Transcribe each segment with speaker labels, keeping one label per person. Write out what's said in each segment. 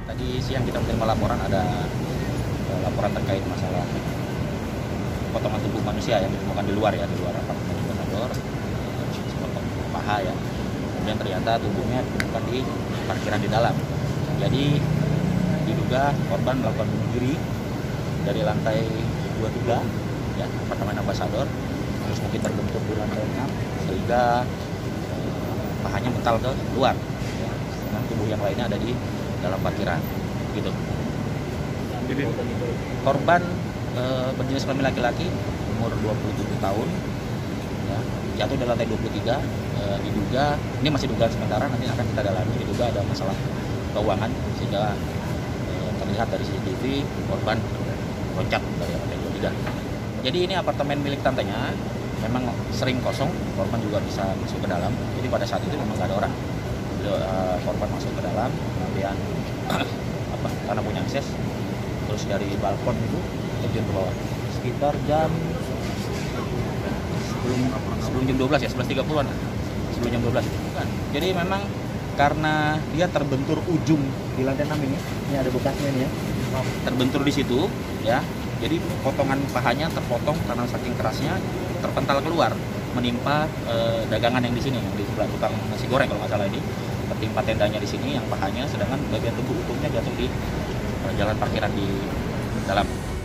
Speaker 1: Tadi siang kita menerima laporan ada laporan terkait masalah potongan tubuh manusia yang ditemukan di luar apartemen Ambassador, sepotong paha ya. Kemudian ternyata tubuhnya ditemukan di parkiran di dalam. Jadi diduga korban melakukan bunuh diri dari lantai 23 ya, apartemen Ambassador, terus mungkin terbentur di lantai 6 sehingga pahanya mental ke luar ya, dengan tubuh yang lainnya ada di dalam parkiran gitu. Jadi korban berjenis kelamin laki-laki umur 27 tahun ya, jatuh dari lantai 23, diduga ini masih dugaan sementara, nanti akan kita dalami, diduga ada masalah keuangan sehingga terlihat dari CCTV korban loncat dari lantai 23. Jadi ini apartemen milik tantenya, memang sering kosong, korban juga bisa masuk ke dalam. Jadi pada saat itu memang nggak ada orang. Korban masuk ke dalam, kemudian karena punya akses, terus dari balkon itu terjun ke bawah. Sekitar jam sebelum jam 12 ya, 11.30-an lah. Sebelum jam 12 itu kan. Jadi memang karena dia terbentur ujung di lantai 6 ini ada bekasnya nih ya. Terbentur di situ ya. Jadi potongan pahanya terpotong karena saking kerasnya, terpental keluar, menimpa dagangan yang di sini, yang di sebelah tukang nasi goreng kalau nggak salah ini. Tertimpa tendanya di sini yang pahanya, sedangkan bagian tubuh utuhnya jatuh di jalan parkiran di dalam.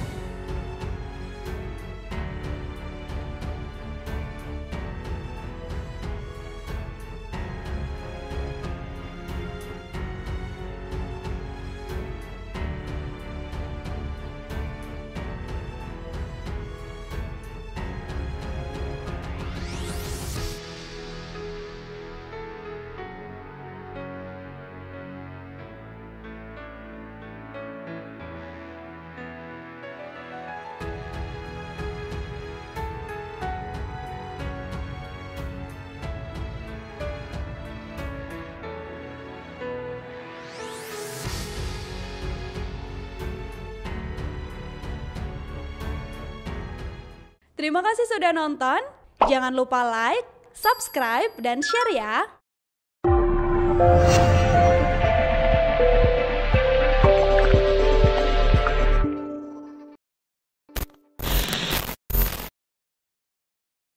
Speaker 2: Terima kasih sudah nonton. Jangan lupa like, subscribe, dan share ya.